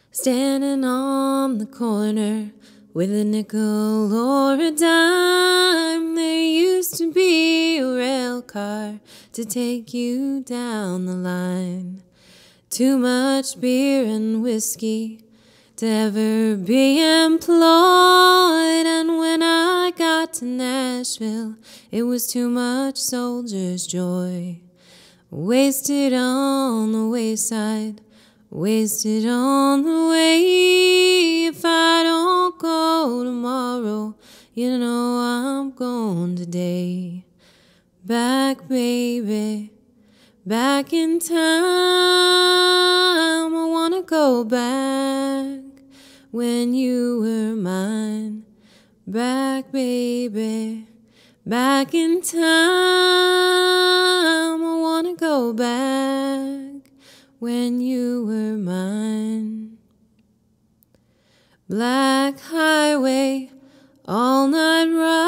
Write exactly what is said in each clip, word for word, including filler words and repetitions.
standing on the corner with a nickel or a dime. There used to be a rail car to take you down the line. Too much beer and whiskey to ever be employed. And when I got to Nashville, it was too much soldier's joy. Wasted on the wayside, wasted on the way. If I don't go tomorrow, you know I'm going today. Back, baby, back in time. I wanna go back when you were mine. Back, baby, back in time. I wanna go back when you were mine. Black highway, all night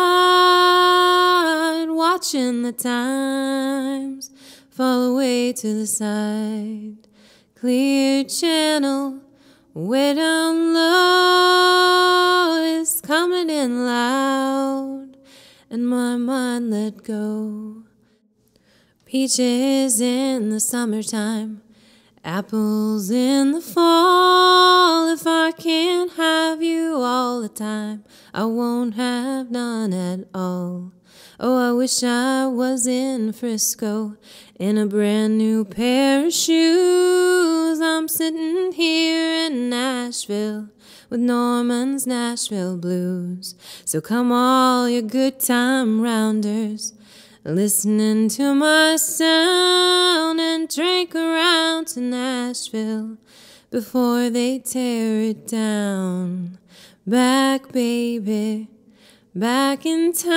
ride, watching the times fall away to the side. Clear channel, way down low, is coming in loud, and my mind let go. Peaches in the summertime, apples in the fall. If I can't have you all the time, I won't have none at all. Oh, I wish I was in Frisco in a brand new pair of shoes. I'm sitting here in Nashville with Norman's Nashville blues. So come all you good time rounders, listening to my sound, and drink around to Nashville before they tear it down. Back, baby, back in time.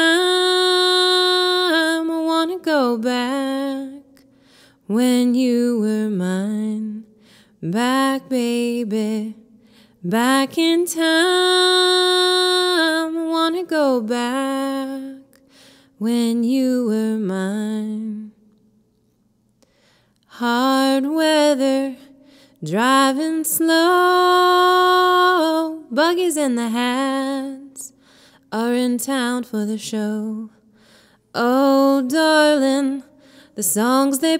I wanna go back when you were mine. Back, baby, back in time. I wanna go back when you were mine. Hard weather, driving slow, buggies in the hats are in town for the show. Oh, darling, the songs they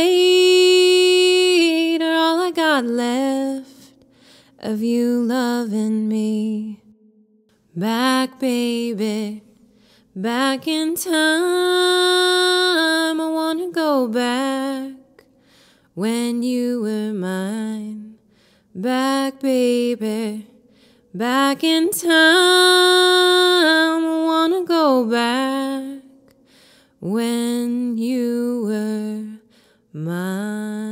played are all I got left of you loving me. Back, baby, back in time. I wanna go back when you were mine. Back, baby, back in time. I wanna go back when you were mine.